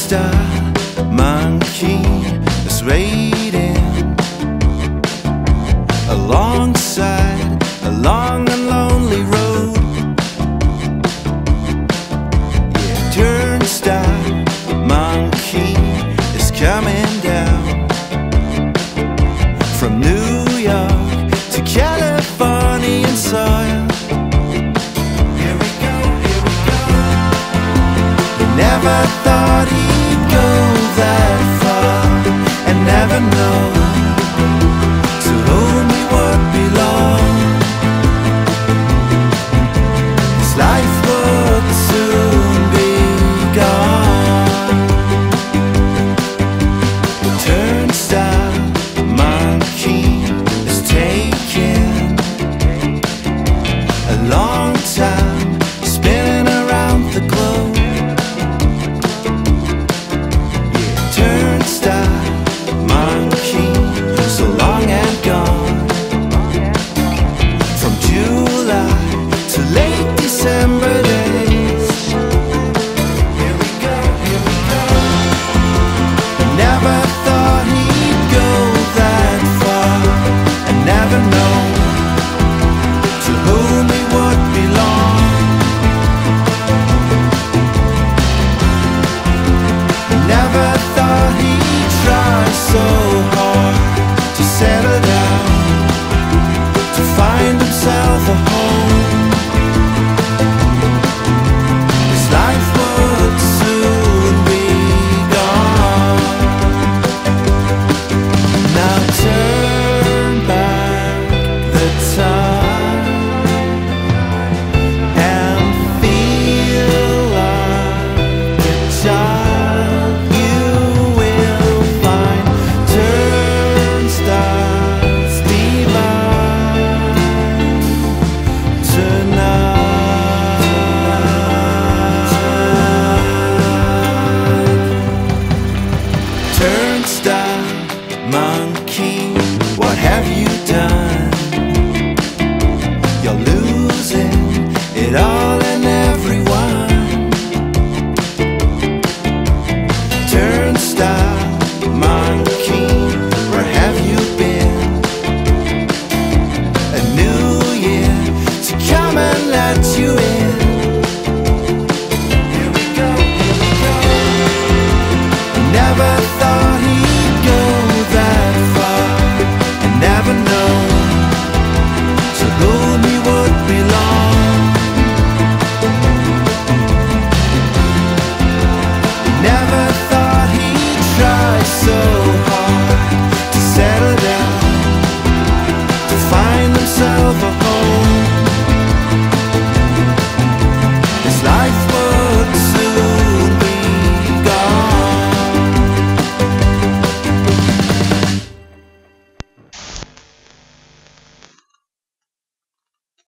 turnstile monkey is waiting alongside a long and lonely road. Yeah, turnstile monkey is coming down from New York to Californian soil. Here we go, here we go. Never thought he'd go that far and never know to whom he would belong. His life would soon be gone. The turnstile monkey is taking a long time spinning around the globe. Turnstile monkey, so long and gone. From July to late December days. Here we go, here we go. Never thought he'd go that far and never know to whom he would belong. Never thought he'd try so hard to settle down, to find himself a home. His life would soon be gone. Now turn back the time and feel like a child. You will find turnstiles divine tonight. Turnstile monkey, what have you